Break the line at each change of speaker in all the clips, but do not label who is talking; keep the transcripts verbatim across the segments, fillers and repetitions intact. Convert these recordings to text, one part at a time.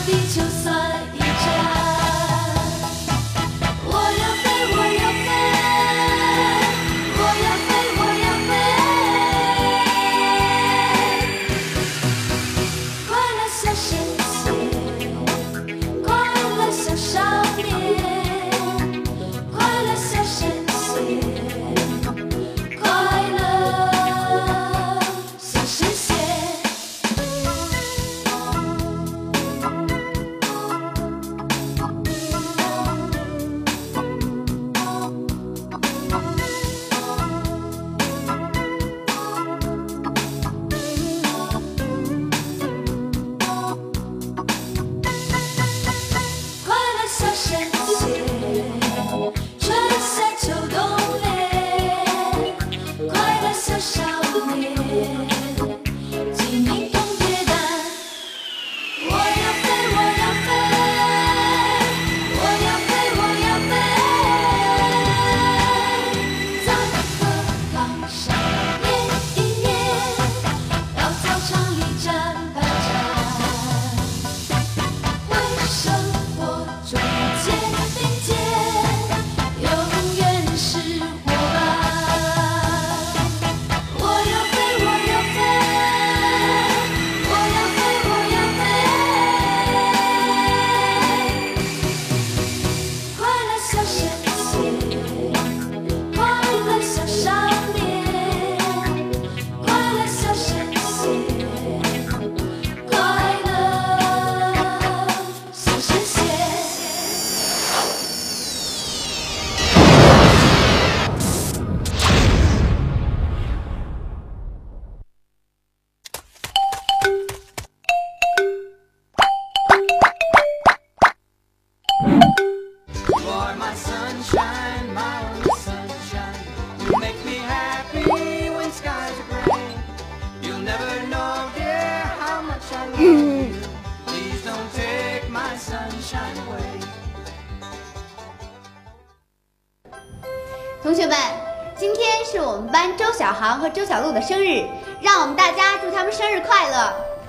同学们，今天是我们班周小航和周小璐的生日，让我们大家祝他们生日快乐！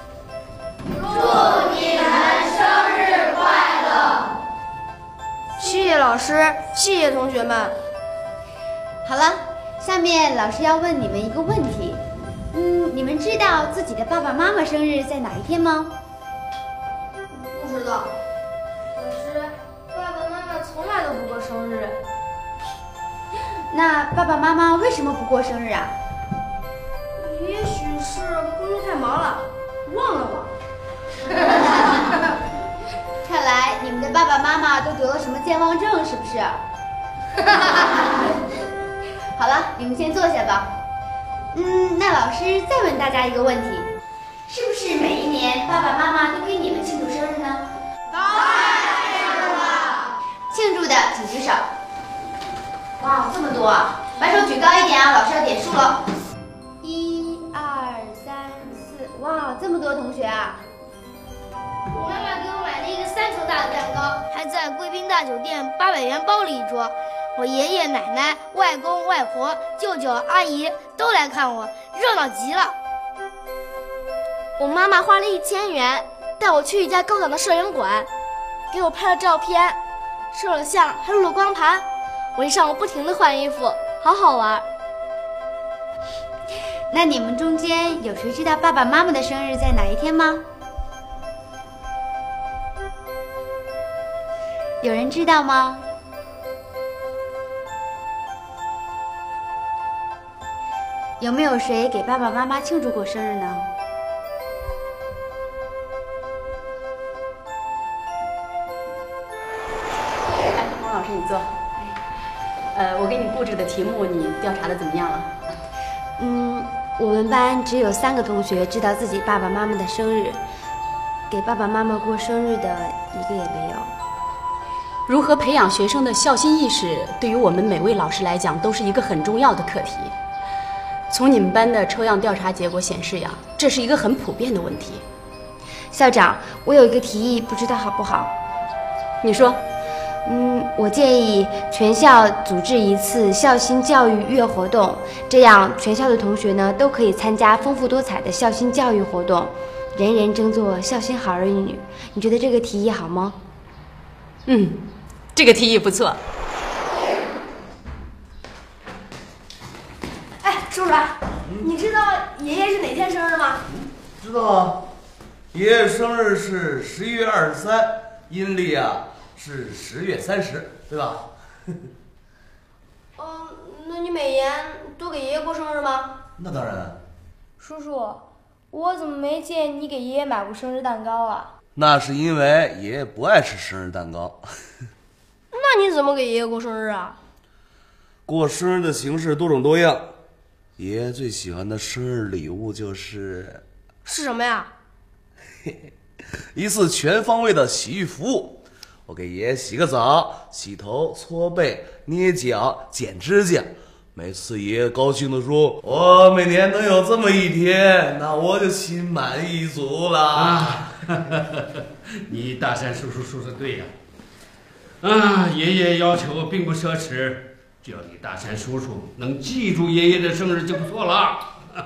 祝你们生日快乐！
谢谢老师，谢谢同学们。
好了，下面老师要问你们一个问题，嗯，你们知道自己的爸爸妈妈生日在哪一天吗？
不知道。老师，爸爸妈妈从来都不过生日。
那爸爸妈妈为什么不过生日啊？
也许是工作太忙了，忘了吧。
看来你们的爸爸妈妈都得了什么健忘症，是不是？好了，你们先坐下吧。嗯，那老师再问大家一个问题，是不是每一年爸爸妈妈都给你们庆祝生日呢？
当然是了。
庆祝的请举手。哇，这么多啊！把手举高一点啊，老师要点数了。一、二、三、四，哇，这么多同学啊！
我妈妈给我买了一个三层大的蛋糕，还在贵宾大酒店八百元包了一桌。我爷爷奶奶、外公外婆、舅舅阿姨都来看我，热闹极了。我妈妈花了一千元带我去一家高档的摄影馆，给我拍了照片，摄了像，还录了光盘。我一上午不停地换衣服，好好玩。
那你们中间有谁知道爸爸妈妈的生日在哪一天吗？有人知道吗？有没有谁给爸爸妈妈庆祝过生日呢？
来，王老师你坐。呃，我给你布置的题目你调查的怎么样了？
嗯，我们班只有三个同学知道自己爸爸妈妈的生日，给爸爸妈妈过生日的一个也没有。
如何培养学生的孝心意识，对于我们每位老师来讲都是一个很重要的课题。从你们班的抽样调查结果显示呀，这是一个很普遍的问题。
校长，我有一个提议，不知道好不好？
你说。
嗯，我建议全校组织一次孝心教育月活动，这样全校的同学呢都可以参加丰富多彩的孝心教育活动， 人人争做孝心好儿女，你觉得这个提议好吗？
嗯，这个提议不错。
哎，叔叔，嗯、你知道爷爷是哪天生日吗？
知道啊，爷爷生日是十一月二十三，阴历啊是十月三十，对吧？
嗯，那你每年都给爷爷过生日吗？
那当然。
叔叔，我怎么没见你给爷爷买过生日蛋糕啊？
那是因为爷爷不爱吃生日蛋糕。
那你怎么给爷爷过生日啊？
过生日的形式多种多样，爷爷最喜欢的生日礼物就是
是什么呀？
一次全方位的洗浴服务。我给爷爷洗个澡，洗头、搓背、捏脚、剪指甲。每次爷爷高兴地说：“我每年能有这么一天，那我就心满意足了。”
啊，你大山叔叔说的对呀。啊，爷爷要求并不奢侈，只要你大山叔叔能记住爷爷的生日就不错了。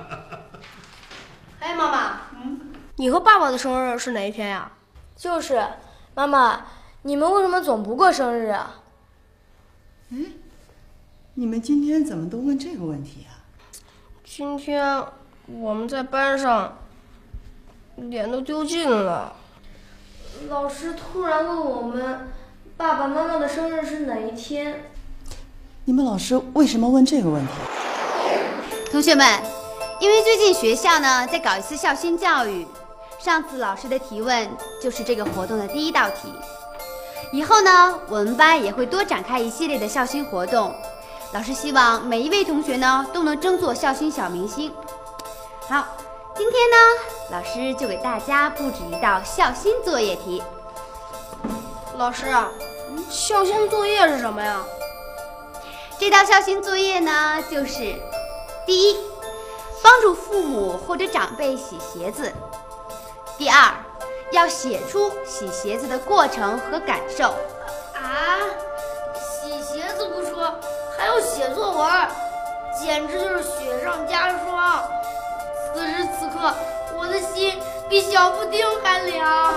哎，妈妈，嗯，你和爸爸的生日是哪一天呀？就是，妈妈，你们为什么总不过生日啊？
哎，你们今天怎么都问这个问题啊？
今天我们在班上脸都丢尽了，老师突然问我们爸爸妈妈的生日是哪一天。
你们老师为什么问这个问题？
同学们，因为最近学校呢在搞一次孝心教育，上次老师的提问就是这个活动的第一道题。以后呢，我们班也会多展开一系列的孝心活动。老师希望每一位同学呢都能争做孝心小明星。好，今天呢，老师就给大家布置一道孝心作业题。
老师啊，孝心作业是什么呀？
这道孝心作业呢，就是第一，帮助父母或者长辈洗鞋子；第二，要写出洗鞋子的过程和感受。
啊，洗鞋子不说，还要写作文，简直就是雪上加霜。此时此刻，我的心比小布丁还凉。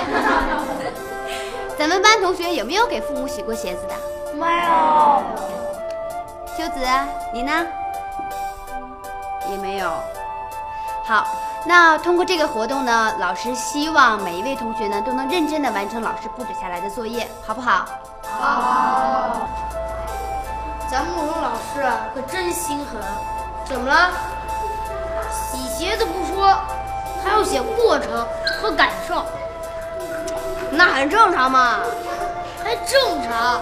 咱们班同学有没有给父母洗过鞋子的？
没有。
秋子，你呢？也没有。好，那通过这个活动呢，老师希望每一位同学呢都能认真的完成老师布置下来的作业，好不好？
好。咱慕容老师可真心狠。怎么了？洗鞋子不说，还要写过程和感受。
那很正常嘛。
还正常。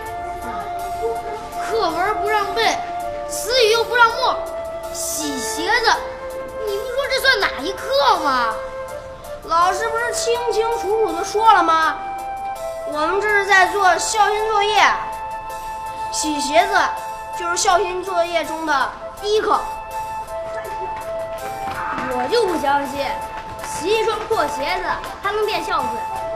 课文不让背，词语又不让默，洗鞋子，你不说这算哪一课吗？
老师不是清清楚楚的说了吗？我们这是在做孝心作业，洗鞋子就是孝心作业中的第一课。我就不相信，洗一双破鞋子还能变孝顺，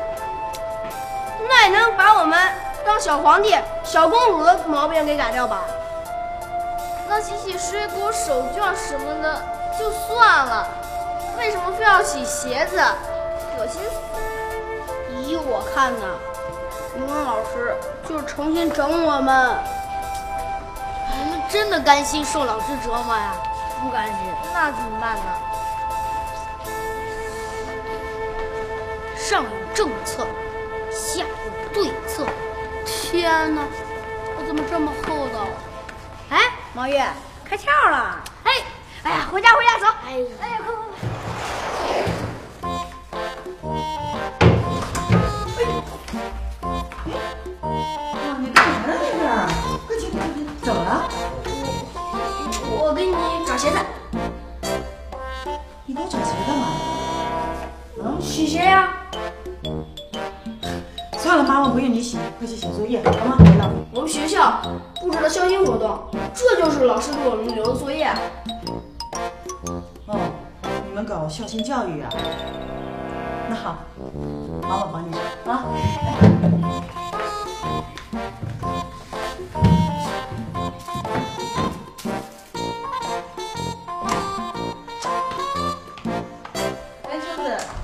那也能把我们当小皇帝、小公主的毛病给改掉吧？那洗洗水果、手绢什么的就算了，为什么非要洗鞋子？恶心死！依我看呢，语文老师就是诚心整我们。
你们真的甘心受老师折磨呀？
不甘心，那怎么办呢？
上有政策，下有对策。
天哪，我怎么这么厚道？哎，毛玉，开窍了！哎，哎呀，回家回家走！哎呀，哎呀，快快快！
哇，你干啥呢这是？快进快进，怎么了？
我给你找鞋子。
你给我找鞋干嘛？
嗯，洗鞋呀。
算了，妈妈不用你洗，快去写作业，好吗？
我们学校布置了孝心活动，这就是老师给我们留的作业。
哦，你们搞孝心教育啊？那好，妈妈帮你找啊。哎，秋子，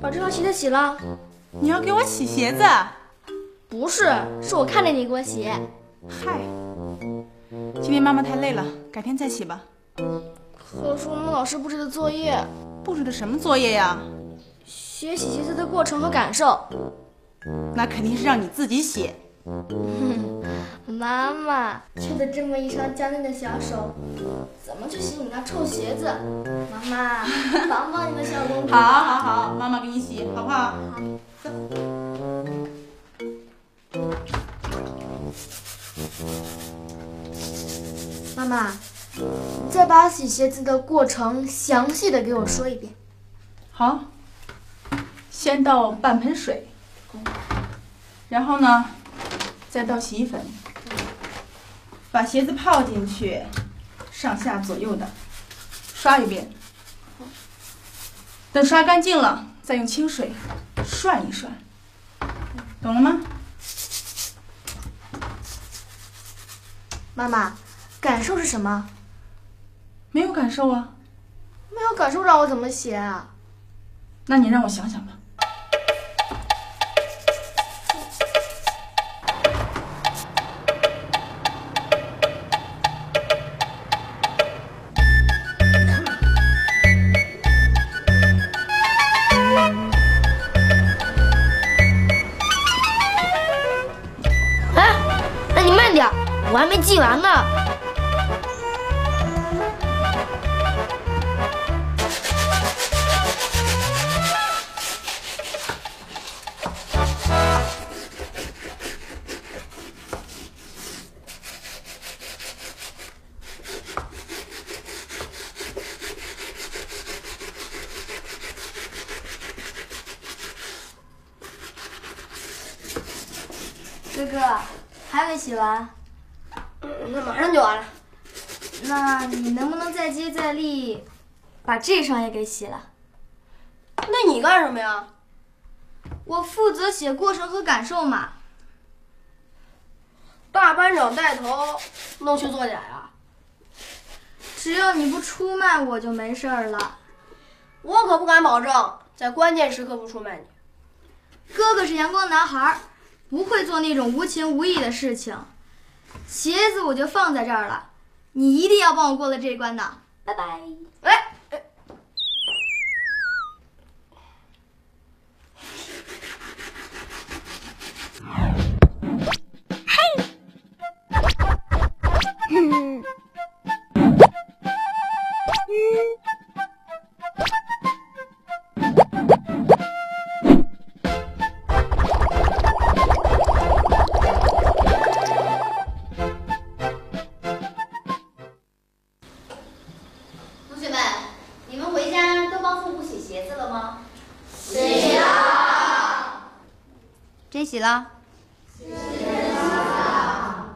把这双鞋子洗了。
你要给我洗鞋子？
不是，是我看着你给我洗。
嗨，今天妈妈太累了，改天再洗吧。
可是我们老师布置的作业。
布置的什么作业呀？
写洗鞋子的过程和感受。
那肯定是让你自己写。
妈妈，牵着这么一双娇嫩的小手，怎么去洗你那臭鞋子？妈妈，帮帮你的小公主。
好，好，好，妈妈给你洗，好不好？好。走。
妈妈，你再把洗鞋子的过程详细的给我说一遍。
好。先倒半盆水，然后呢，再倒洗衣粉，把鞋子泡进去，上下左右的刷一遍。等刷干净了，再用清水涮一涮，懂了吗？
妈妈，感受是什么？
没有感受啊。
没有感受让我怎么写啊？
那你让我想想吧。
我还没记完呢。
哥哥，还没洗完？那马上就完了。那你能不能再接再厉，把这双也给洗了？那你干什么呀？我负责写过程和感受嘛。大班长带头弄虚作假呀？只要你不出卖我就没事儿了。我可不敢保证在关键时刻不出卖你。哥哥是阳光男孩，不会做那种无情无义的事情。鞋子我就放在这儿了，你一定要帮我过了这一关的。拜拜。哎。嘿。嗯。
真洗了？
洗了。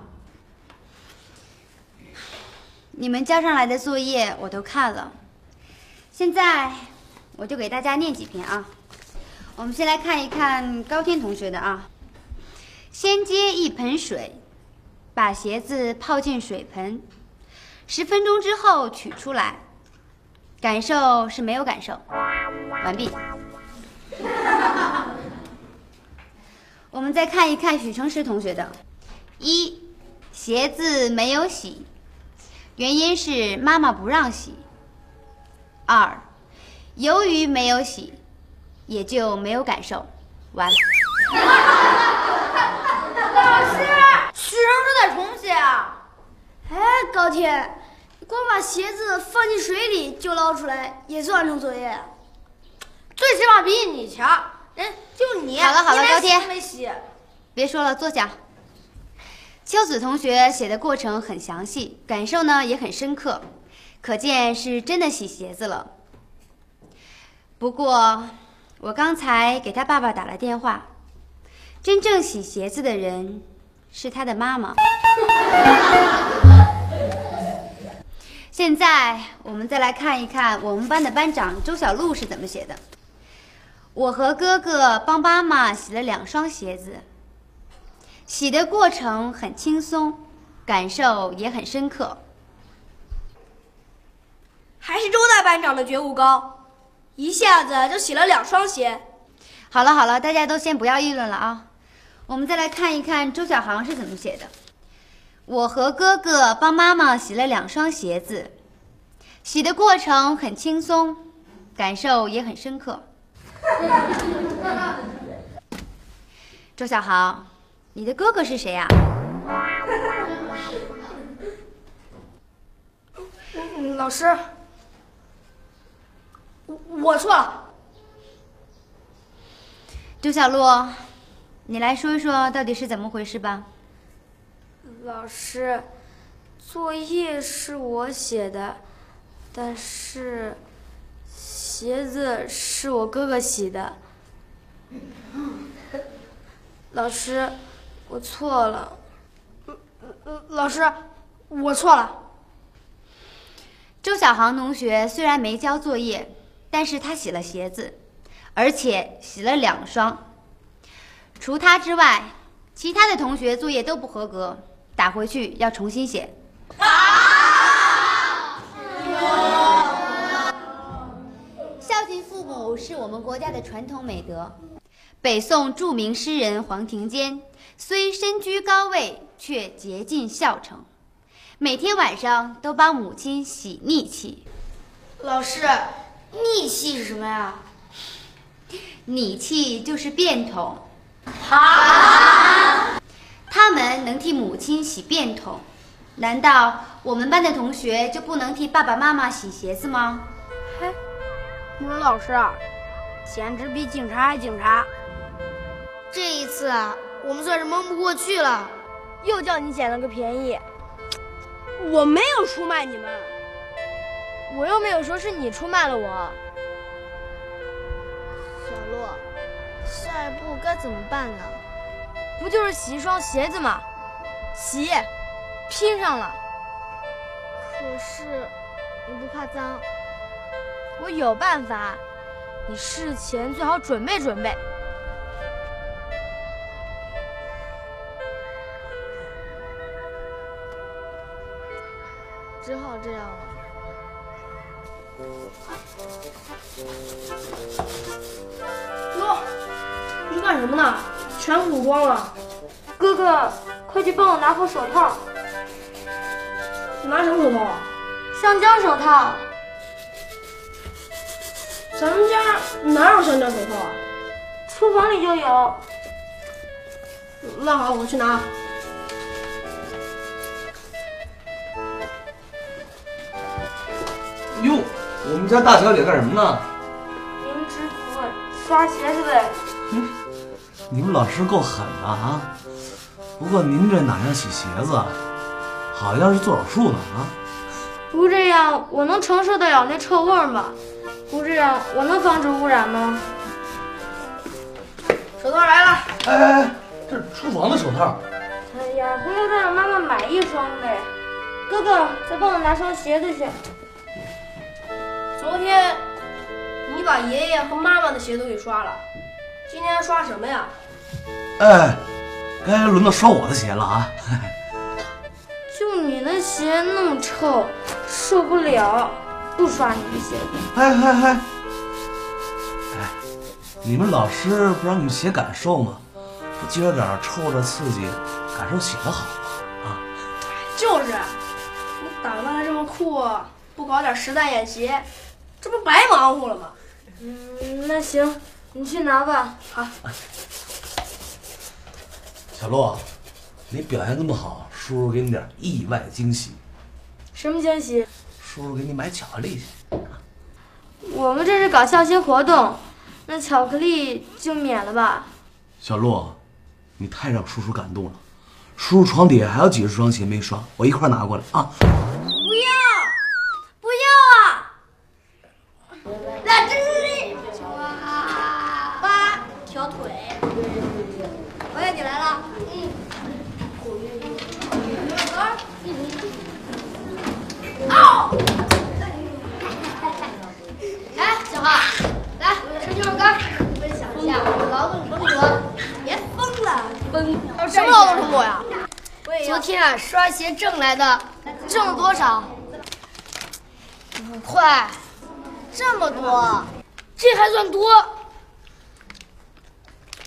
你们交上来的作业我都看了，现在我就给大家念几篇啊。我们先来看一看高天同学的啊。先接一盆水，把鞋子泡进水盆，十分钟之后取出来，感受是没有感受。完毕。我们再看一看许成石同学的。一，鞋子没有洗，原因是妈妈不让洗。二，由于没有洗，也就没有感受。完了。
老师，许成石得重写啊！哎，高天，你光把鞋子放进水里就捞出来，也算完成作业？最起码比你强。人就你。
好了好了，高天，
没洗。
别说了，坐下。秋子同学写的过程很详细，感受呢也很深刻，可见是真的洗鞋子了。不过我刚才给他爸爸打了电话，真正洗鞋子的人是他的妈妈。现在我们再来看一看我们班的班长周小璐是怎么写的。我和哥哥帮妈妈洗了两双鞋子，洗的过程很轻松，感受也很深刻。
还是周大班长的觉悟高，一下子就洗了两双鞋，
好了好了，大家都先不要议论了啊。我们再来看一看周小航是怎么写的。我和哥哥帮妈妈洗了两双鞋子，洗的过程很轻松，感受也很深刻。周小航，你的哥哥是谁呀？
嗯，老师，我我错了。
周小璐，你来说一说到底是怎么回事吧。
老师，作业是我写的，但是鞋子是我哥哥洗的。老师，我错了。
老师，我错了。
周小航同学虽然没交作业，但是他洗了鞋子，而且洗了两双。除他之外，其他的同学作业都不合格，打回去要重新写。孝敬父母是我们国家的传统美德。北宋著名诗人黄庭坚虽身居高位，却竭尽孝诚，每天晚上都帮母亲洗逆气。
老师，逆气是什么呀？
逆气就是便桶。
啊！
他们能替母亲洗便桶，难道我们班的同学就不能替爸爸妈妈洗鞋子吗？
嘿，穆荣老师啊，简直比警察还警察。
这一次啊，我们算是蒙不过去了，
又叫你捡了个便宜。我没有出卖你们，我又没有说是你出卖了我。
小洛，下一步该怎么办呢？
不就是洗一双鞋子吗？洗，拼上了。
可是你不怕脏？
我有办法，你事前最好准备准备。
只好这样了。
哟，你干什么呢？全补光了。
哥哥，快去帮我拿副手套。
拿什么手套啊？
橡胶手套。
咱们家哪有橡胶手套啊？
厨房里就有。
那好，我去拿。
哟，我们家大小姐干什么呢？
您知府刷鞋子呗。
嗯，你们老师够狠的啊！不过您这哪像洗鞋子啊？好像是做手术呢啊！
不这样，我能承受得了那臭味吗？不这样，我能防止污染吗？
手套来了。
哎哎哎，这是厨房的手套。
哎呀，不就再让妈妈买一双呗。哥哥，再帮我拿双鞋子去。
昨天你把爷爷和妈妈的鞋都给刷了，今天刷什么呀？
哎，该轮到刷我的鞋了啊！
就你那鞋那么臭，受不了，不刷你的鞋子。
嗨嗨嗨！哎，你们老师不让你们写感受吗？不接着点臭着刺激，感受写得好吗？啊！
就是，你打扮的这么酷，不搞点实弹演习，这不白忙活了吗？
嗯，那行，你去拿吧。
好。
小洛，你表现这么好，叔叔给你点意外惊喜。
什么惊喜？
叔叔给你买巧克力去。
我们这是搞孝心活动，那巧克力就免了吧。
小洛，你太让叔叔感动了。叔叔床底下还有几十双鞋没刷，我一块拿过来啊。
不要，不要啊！来，这这这，哇，八条腿。
王爷，你来了。
嗯。
嗷！
来，小浩，来，吃牛肉干，分享一下劳动成果。
别疯了，
疯！
什么劳动成果呀？
昨天啊，刷鞋挣来的，挣了多少？五块，
这么多，
这还算多？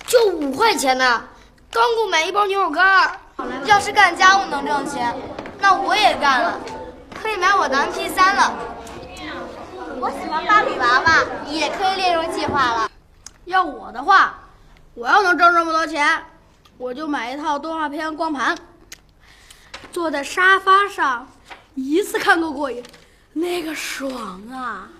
就五块钱呢，刚够买一包牛肉干。
要是干家务能挣钱，那我也干了，可以买我的 M P 三 了。
我喜欢芭比娃娃，也可以列入计划了。
要我的话，我要能挣这么多钱，我就买一套动画片光盘，坐在沙发上，一次看个过瘾，那个爽啊！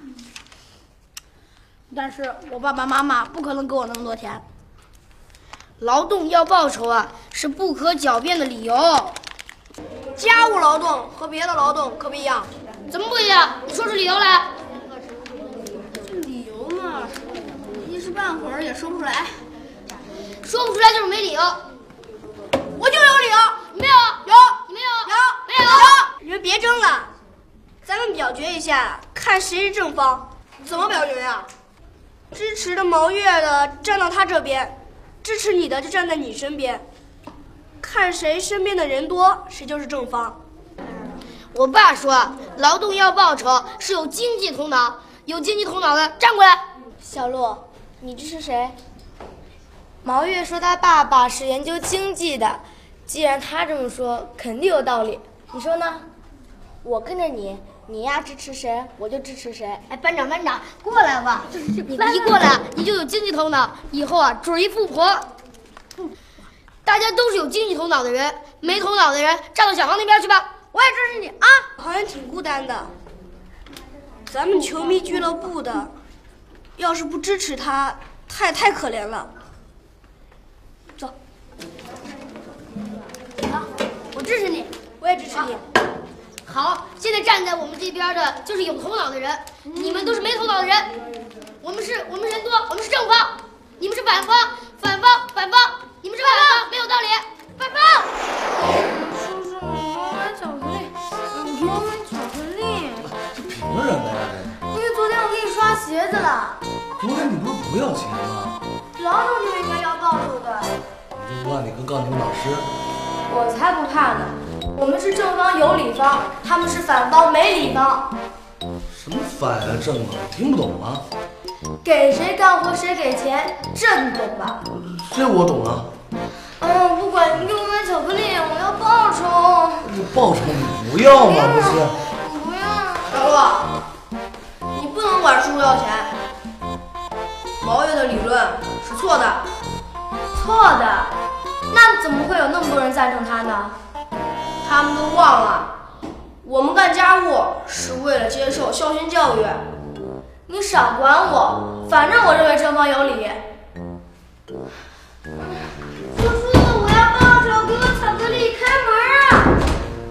但是我爸爸妈妈不可能给我那么多钱。
劳动要报酬啊，是不可狡辩的理由。
家务劳动和别的劳动可不一样。
怎么不一样？你说出理由来。
这理由嘛，一时半会儿也说不出来。
说不出来就是没理由。
我就有理由。
你没有？
有。
你没有？
有。
没有？
有。你们别争了，咱们表决一下，看谁是正方。怎么表决呀？支持的毛月的站到他这边。支持你的就站在你身边，看谁身边的人多，谁就是正方。
我爸说，劳动要报酬，是有经济头脑，有经济头脑的站过来。
小鹿，你支持谁？毛月说他爸爸是研究经济的，既然他这么说，肯定有道理。你说呢？我跟着你，你呀支持谁，我就支持谁。
哎，班长班长，过来吧！你一过来，你就有经济头脑，以后啊准一富婆。大家都是有经济头脑的人，没头脑的人站到小航那边去吧。
我也支持你啊！好像挺孤单的。咱们球迷俱乐部的，要是不支持他，太太可怜了。走。好，我支持你，我也支持你。
好，现在站在我们这边的就是有头脑的人，你们都是没头脑的人。我们是，我们人多，我们是正方，你们是反方，反方，反方，你们是反方，没有道理，反方。
叔叔，我买巧克力，我买巧克力。
这凭什么呀？
因为昨天我给你刷鞋子了。
昨天你不是不要钱吗？
劳动就应该要报酬的。
你就不怕你跟钢琴老师？
我才不怕呢。我们是正方有理方，他们是反方没理方。
什么反啊正啊？听不懂啊？
给谁干活谁给钱，这你懂吧？
这我懂啊。
嗯，不管你给我买巧克力，我要报酬。
你报酬你不要吗？不是？
我不要。小洛，你不能管叔叔要钱。毛月的理论是错的。错的？那怎么会有那么多人赞成他呢？他们都忘了，我们干家务是为了接受孝心教育。你少管我，反正我认为正方有理。叔叔，我要报酬，给我巧克力，开门啊！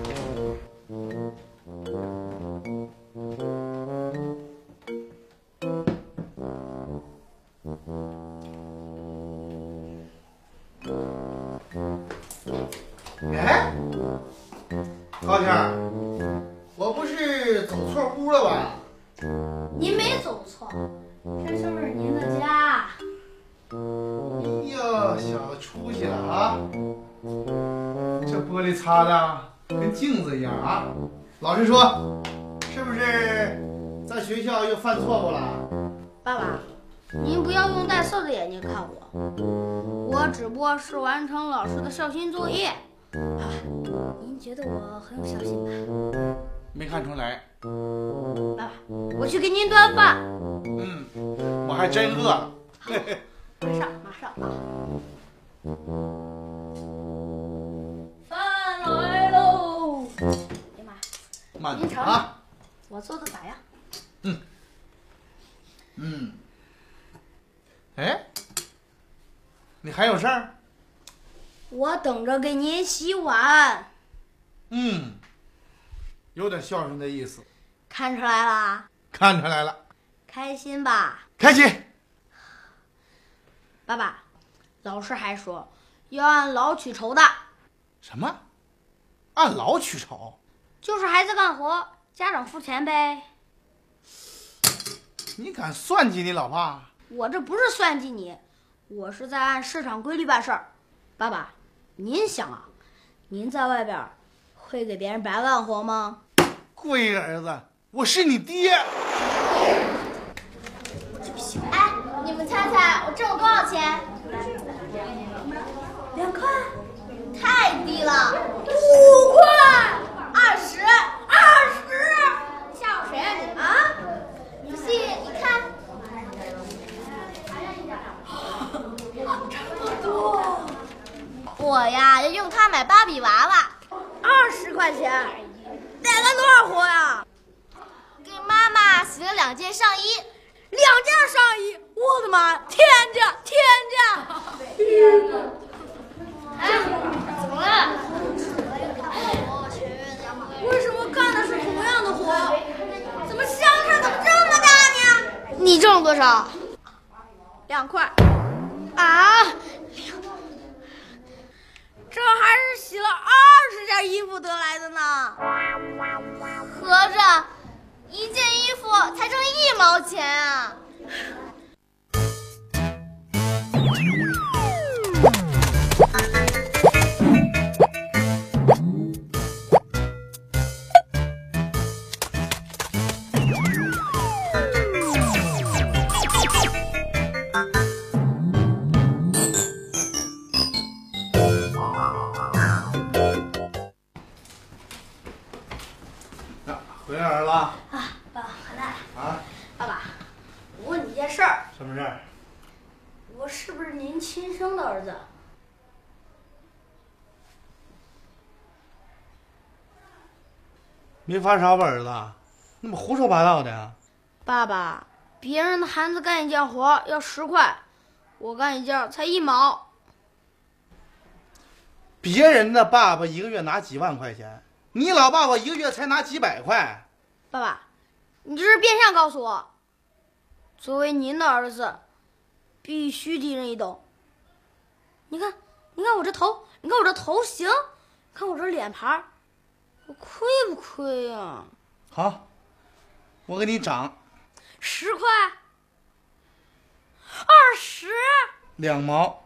哎，高天，我不是走错屋了吧？
您没走错，这就是您的家。
哎呀，小子出息了啊！这玻璃擦的跟镜子一样啊！老实说，是不是在学校又犯错误了？
爸爸，您不要用带色的眼睛看我，我只不过是完成老师的孝心作业。啊，您觉得我很有孝心吧？
没看出来。
爸爸，我去给您端饭。
嗯，我还真饿了。
马上，马上啊！饭来喽！哎呀妈，
慢
您尝尝
啊！
我做的咋样？
嗯嗯。哎，你还有事儿？
我等着给您洗碗。
嗯，有点孝顺的意思。
看出来了？
看出来了。
开心吧？
开心。
爸爸，老师还说要按劳取酬的。
什么？按劳取酬？
就是孩子干活，家长付钱呗。
你敢算计你老爸？
我这不是算计你，我是在按市场规律办事儿。爸爸，您想啊，您在外边会给别人白干活吗？
龟儿子，我是你爹。
哎，你们猜猜我挣了多少钱？ 两块，太低了。五块，二十，二十，吓唬谁啊你啊？不信你看，这么多。我呀要用它买芭比娃娃，二十块钱，得干多少活呀？给妈妈洗了两件上衣，两件上衣，我的妈，天价，天价！天哪！
哎，怎么了？
为什么干的是同样的活，怎么相差怎么这么大呢？
你挣了多少？
两块。
啊！
这还是洗了二十件衣服得来的呢，合着一件衣服才挣一毛钱啊！
回来儿了
啊，爸爸回来了。
啊，
爸爸，我问你件事儿。
什么事儿？
我是不是您亲生的儿子？
没发烧吧，儿子？那么胡说八道的呀？
爸爸，别人的孩子干一件活要十块，我干一件才一毛。
别人的爸爸一个月拿几万块钱，你老爸爸一个月才拿几百块。
爸爸，你这是变相告诉我，作为您的儿子，必须低人一等。你看，你看我这头，你看我这头型，看我这脸盘，我亏不亏呀、啊？
好，我给你涨
十块，二十，
两毛。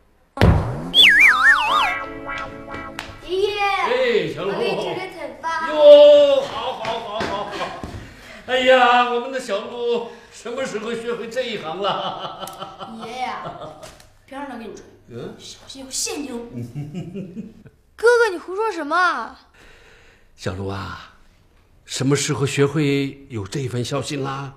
爷爷，
哎，小鹿，
我给你扯扯腿吧。
哟，好好好好好。哎呀，我们的小鹿什么时候学会这一行了？
爷爷，别让他给你追，
嗯，
小心有陷阱。哥哥，你胡说什么？
小鹿啊，什么时候学会有这份孝心啦？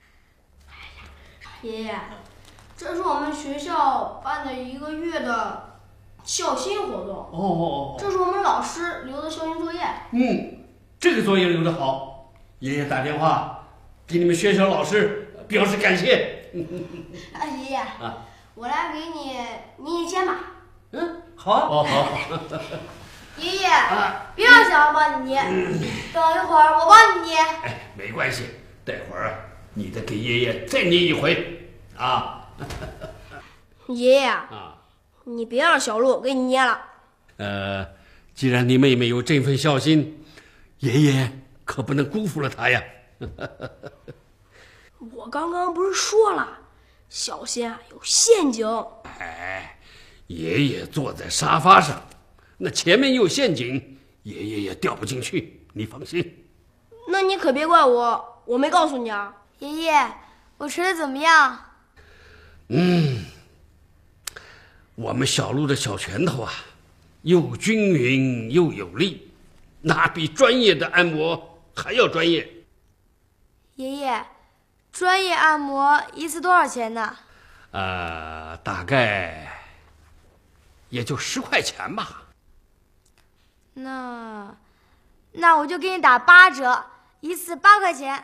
爷爷，这是我们学校办的一个月的孝心活动。
哦哦哦，
这是我们老师留的孝心作业。
嗯，这个作业留得好，爷爷打电话给你们学校老师表示感谢。
啊，爷爷，
啊，
我来给你捏一肩吧。
嗯，好啊。哦好。
爷爷，别让小王帮你捏，等一会儿我帮你捏。
哎，没关系，待会儿啊，你再给爷爷再捏一回啊。
爷爷
啊，
你别让小鹿给你捏了。
呃，既然你妹妹有这份孝心，爷爷可不能辜负了她呀。
我刚刚不是说了，小心啊有陷阱。
哎，爷爷坐在沙发上，那前面有陷阱，爷爷也掉不进去，你放心。
那你可别怪我，我没告诉你啊。
爷爷，我吃的怎么样？
嗯，我们小鹿的小拳头啊，又均匀又有力，那比专业的按摩还要专业。
爷爷，专业按摩一次多少钱呢？
呃，大概也就十块钱吧。
那，那我就给你打八折，一次八块钱。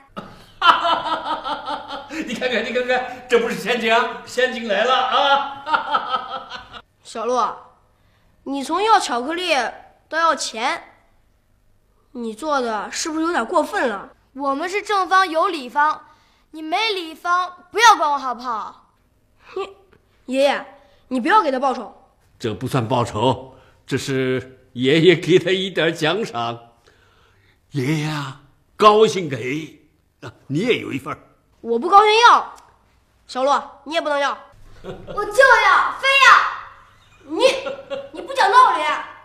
你看看，你看看，这不是陷阱，陷阱来了啊！
小鹿，你从要巧克力到要钱，你做的是不是有点过分了？
我们是正方有理方，你没理方，不要管我好不好？
你爷爷，你不要给他报酬。
这不算报酬，这是爷爷给他一点奖赏。爷爷啊，高兴给，啊，你也有一份。
我不高兴要，小鹿你也不能要。
我就要，非要。
你你不讲道理。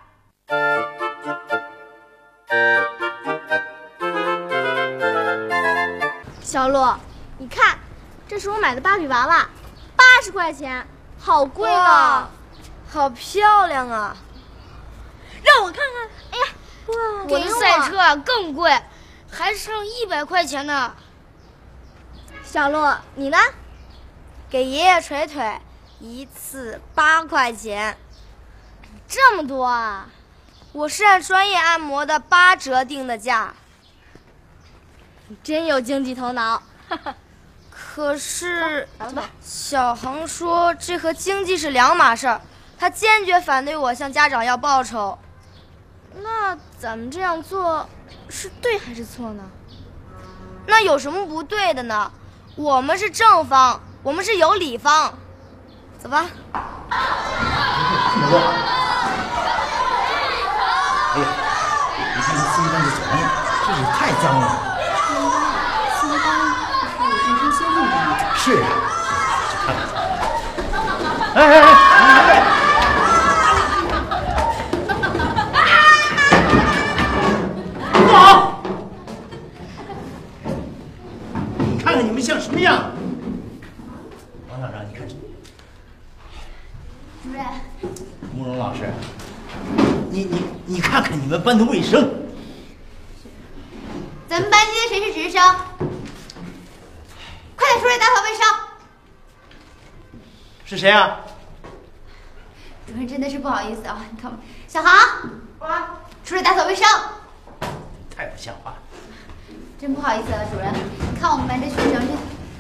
小鹿，你看，这是我买的芭比娃娃，八十块钱，好贵啊！
好漂亮啊！
让我看看。哎呀，哇，我的赛车啊更贵，还剩一百块钱呢。
小鹿，你呢？
给爷爷捶腿，一次八块钱。
这么多啊！
我是按专业按摩的八折定的价。
你真有经济头脑。
可是小恒说这和经济是两码事儿，他坚决反对我向家长要报酬。
那咱们这样做是对还是错呢？
那有什么不对的呢？我们是正方，我们是有理方。走吧。
这么乱！哎呀，你看这四一班的床，这也太脏了。
四一班不是卫生先进班吗？
是啊，去看看。哎哎哎！不好！你看看你们像什么样？王厂长，你看。
主任。
慕容老师，你你你看看你们班的卫生。
咱们班今天谁是值日生？快点出来打扫卫生！
是谁啊？
主任真的是不好意思啊，你看，小航，出来打扫卫生。
太不像话了！
真不好意思啊，主任，你看我们班这学生这。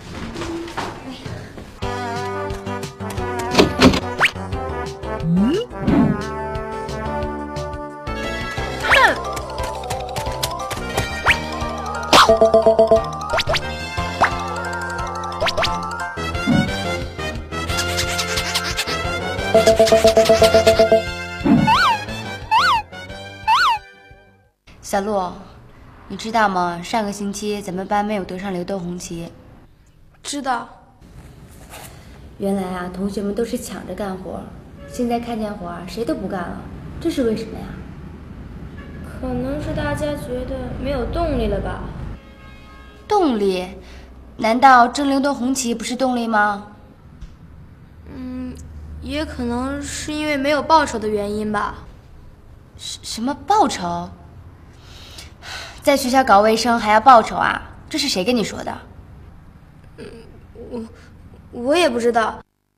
小鹿，你知道吗？上个星期咱们班没有得上流动红旗。
知道。
原来啊，同学们都是抢着干活，现在看见活谁都不干了，这是为什么呀？
可能是大家觉得没有动力了吧。
动力？难道争流动红旗不是动力吗？
嗯，也可能是因为没有报酬的原因吧。
什什么报酬？在学校搞卫生还要报酬啊？这是谁跟你说的？
嗯，我我也不知道。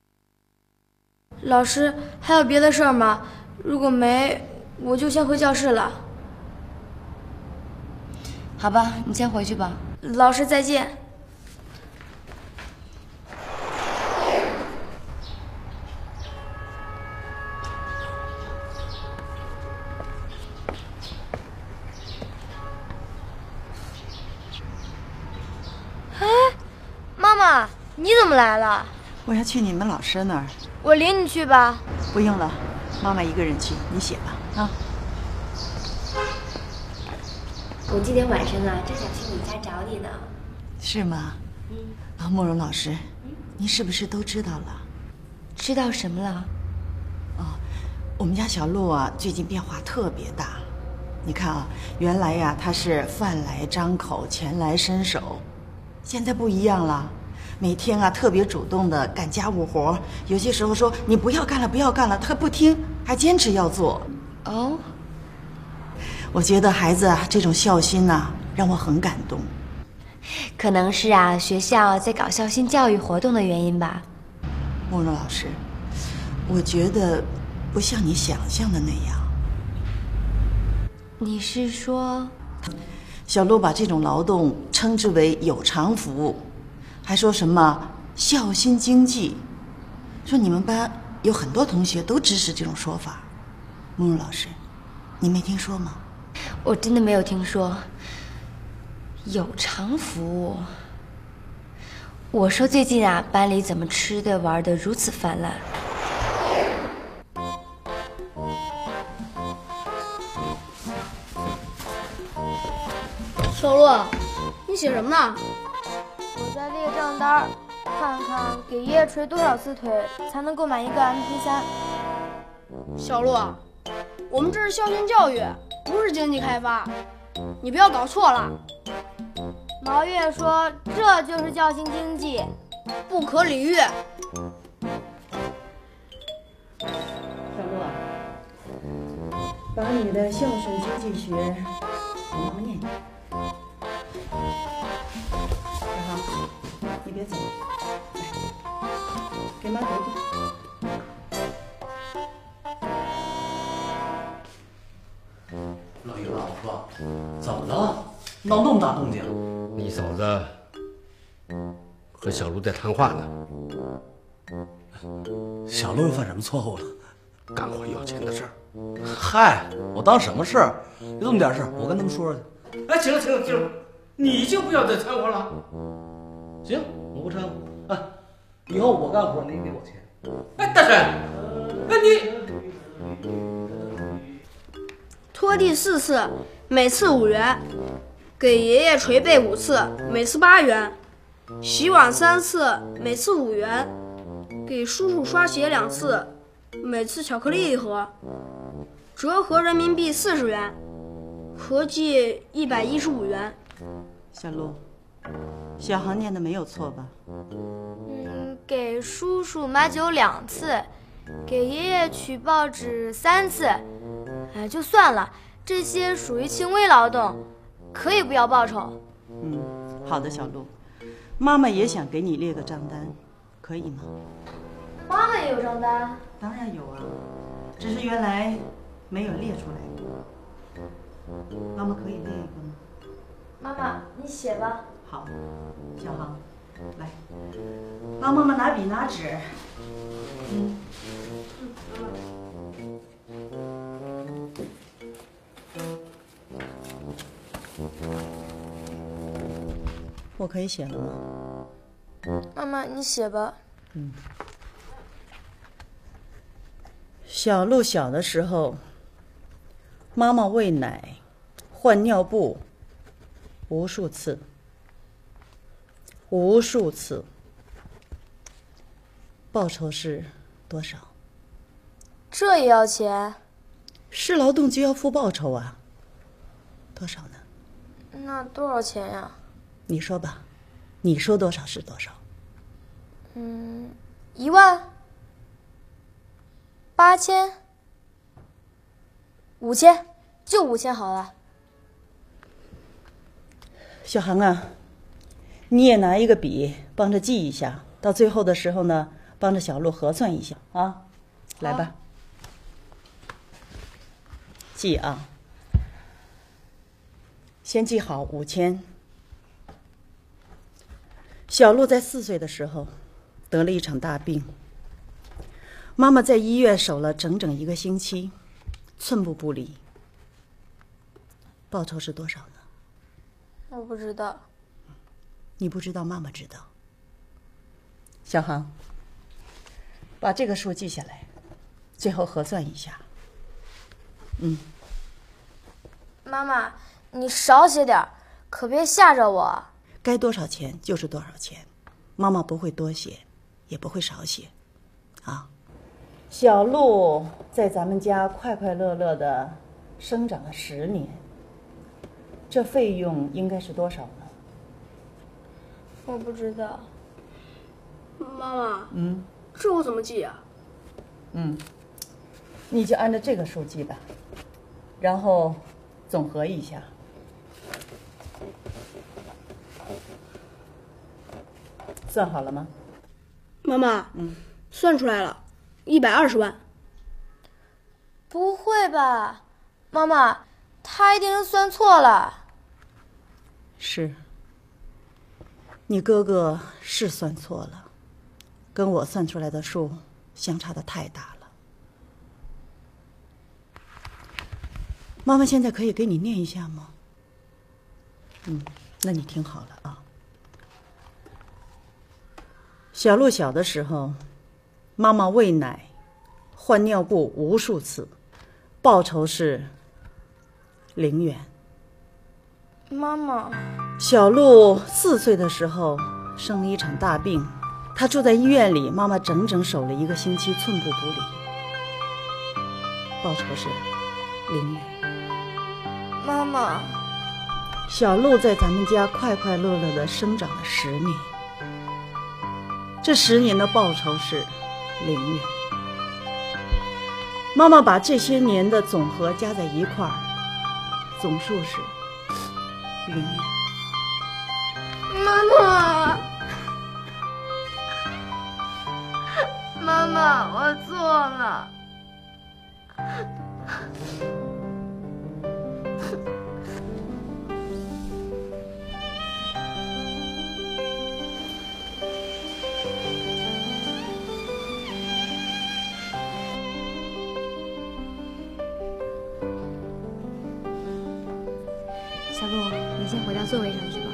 老师，还有别的事儿吗？如果没，我就先回教室了。
好吧，你先回去吧。
老师再见。哎，妈妈，你怎么来了？
我要去你们老师那儿。
我领你去吧。
不用了，妈妈一个人去，你写吧啊。
我今天晚上啊，正想去你家找你呢。
是吗？嗯。啊，慕容老师，嗯，您是不是都知道了？
知道什么了？
哦，我们家小鹿啊，最近变化特别大。你看啊，原来呀，他是饭来张口，钱来伸手，现在不一样了。每天啊，特别主动的干家务活，有些时候说你不要干了，不要干了，他不听，还坚持要做。
哦。
我觉得孩子啊，这种孝心呐、啊，让我很感动。
可能是啊，学校在搞孝心教育活动的原因吧。
慕容老师，我觉得不像你想象的那样。
你是说，
小鹿把这种劳动称之为有偿服务，还说什么孝心经济，说你们班有很多同学都支持这种说法。慕容老师，你没听说吗？
我真的没有听说。有偿服务。我说最近啊，班里怎么吃的玩的如此泛滥？
小鹿，你写什么呢？
我在列账单，看看给爷爷捶多少次腿才能购买一个 M P 三。
小鹿，我们这是孝心教育，不是经济开发，你不要搞错了。
毛月说这就是教心经济，
不可理喻。
把你的孝顺经济学给妈妈念念。小航，你别走，来，给妈读读。
老爷老婆，怎么了？闹那么大动静？
你嫂子和小陆在谈话呢。
小陆又犯什么错误了？
干活要钱的事儿。
嗨，我当什么事儿？就这么点事儿，我跟他们说说去。
哎，行了行了行了，你就不要再掺和了。
行，我不掺和。哎，以后我干活，你给我钱。
哎，大山，哎你
拖地四次，每次五元；给爷爷捶背五次，每次八元；洗碗三次，每次五元；给叔叔刷鞋两次，每次巧克力一盒，折合人民币四十元，合计一百一十五元。
小陆，小航念的没有错吧？
嗯，给叔叔买酒两次，给爷爷取报纸三次。哎，就算了，这些属于轻微劳动，可以不要报酬。
嗯，好的，小陆，妈妈也想给你列个账单，可以吗？
妈妈也有账单？
当然有啊，只是原来没有列出来。妈妈可以列一个吗？
妈妈，你写吧。
好，小航，来，帮妈妈拿笔拿纸。嗯。我可以写了吗？
妈妈，你写吧。
嗯。小陆小的时候，妈妈喂奶、换尿布，无数次，无数次。报酬是多少？
这也要钱？
是劳动就要付报酬啊。多少呢？
那多少钱呀？
你说吧，你说多少是多少？
嗯，一万，八千，五千，就五千好了。
小航啊，你也拿一个笔帮着记一下，到最后的时候呢，帮着小陆核算一下啊。来吧，记啊，先记好五千。小陆在四岁的时候得了一场大病，妈妈在医院守了整整一个星期，寸步不离。报酬是多少呢？
我不知道。
你不知道，妈妈知道。小航，把这个数记下来，最后核算一下。嗯。
妈妈，你少写点，可别吓着我。
该多少钱就是多少钱，妈妈不会多写，也不会少写，啊。小陆在咱们家快快乐乐的生长了十年，这费用应该是多少呢？
我不知道。
妈妈，
嗯，
这我怎么记啊？
嗯，你就按照这个数记吧，然后总和一下。算好了吗？
妈妈，
嗯，
算出来了，一百二十万。
不会吧，妈妈，他一定是算错了。
是，你哥哥是算错了，跟我算出来的数相差的太大了。妈妈现在可以给你念一下吗？嗯，那你听好了啊。小陆小的时候，妈妈喂奶、换尿布无数次，报酬是零元。
妈妈，
小陆四岁的时候生了一场大病，他住在医院里，妈妈整整守了一个星期，寸步不离。报酬是零元。
妈妈，
小陆在咱们家快快乐乐的生长了十年。这十年的报酬是零元。 妈妈把这些年的总和加在一块儿，总数是零年。
妈妈，妈妈，我错了。
小鹿，你先回到座位上去吧。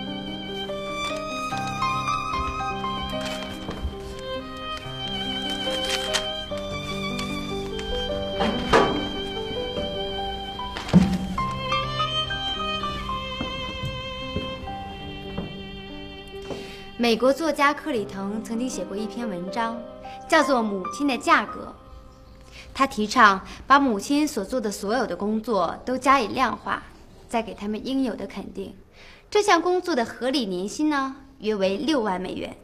美国作家克里滕曾经写过一篇文章，叫做《母亲的价格》。他提倡把母亲所做的所有的工作都加以量化，再给他们应有的肯定。这项工作的合理年薪呢，约为六万美元。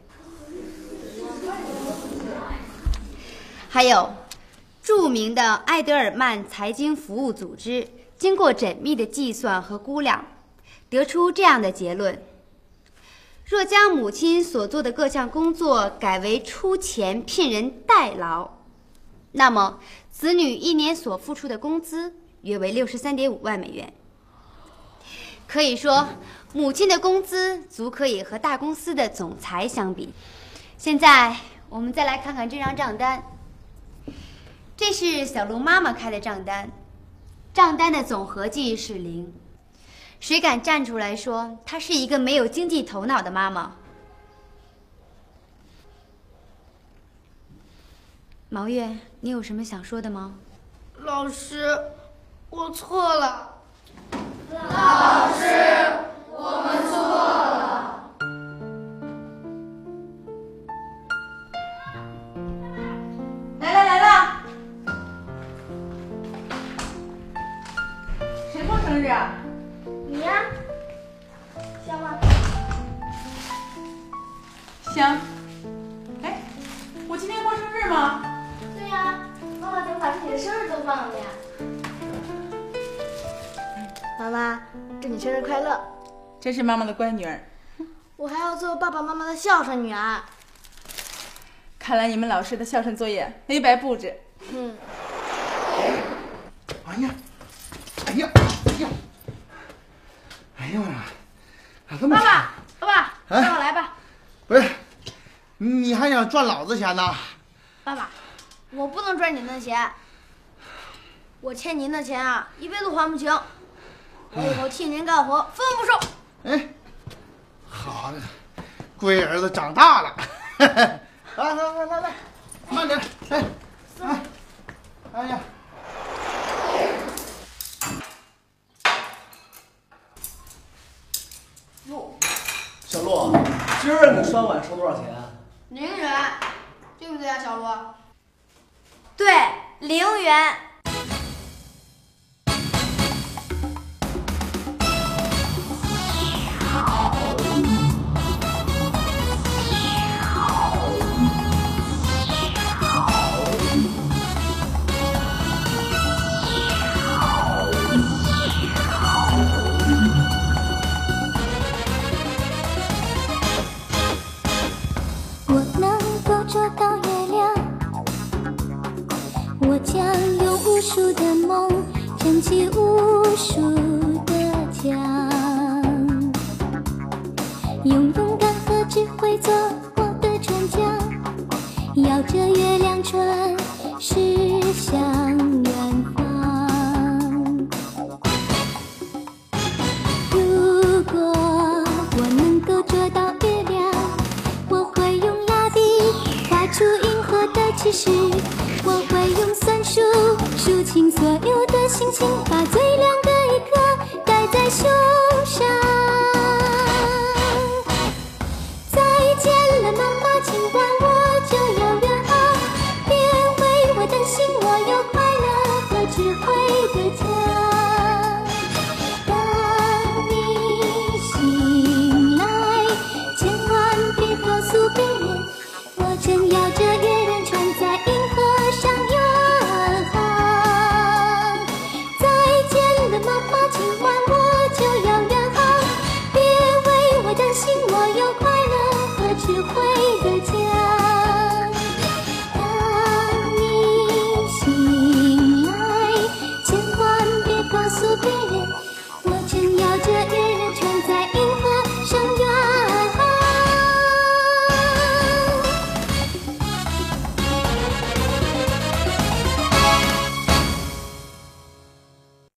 还有，著名的埃德尔曼财经服务组织经过缜密的计算和估量，得出这样的结论：若将母亲所做的各项工作改为出钱聘人代劳，那么子女一年所付出的工资约为六十三点五万美元。可以说，母亲的工资足可以和大公司的总裁相比。现在我们再来看看这张账单，这是小鹿妈妈开的账单，账单的总合计是零。谁敢站出来说她是一个没有经济头脑的妈妈？毛月，你有什么想说的吗？
老师，我错了。
老师，我们错了。
来了来了，谁过生日啊？
你呀，香吗？
香。哎，我今天过生日吗？
对呀，妈妈怎么把自己的生日都忘了呀？妈妈，祝你生日快乐！
真是妈妈的乖女儿。
我还要做爸爸妈妈的孝顺女儿。
看来你们老师的孝顺作业没白布置。
嗯。
哎呀，哎呀，哎呀，哎呀妈呀，咋这么
爸爸，爸爸，
哎
让我来吧。
不是，你还想赚老子钱呢？
爸爸，我不能赚您的钱，我欠您的钱啊，一辈子还不清。我以后替您干活，分文不收。
哎，好的，龟儿子长大了。来来来来来，慢点，哎，哎，哎呀，
哟，小鹿，今儿你刷碗收多少钱？
零元，对不对啊，小鹿？对，零元。
数的梦，撑起无数的家，用勇敢和智慧做我的船桨，摇着月亮船驶向远方。如果我能够捉到月亮，我会用蜡笔画出银河的骑士，我会用算术数清所有的星星，把最亮的一颗戴在胸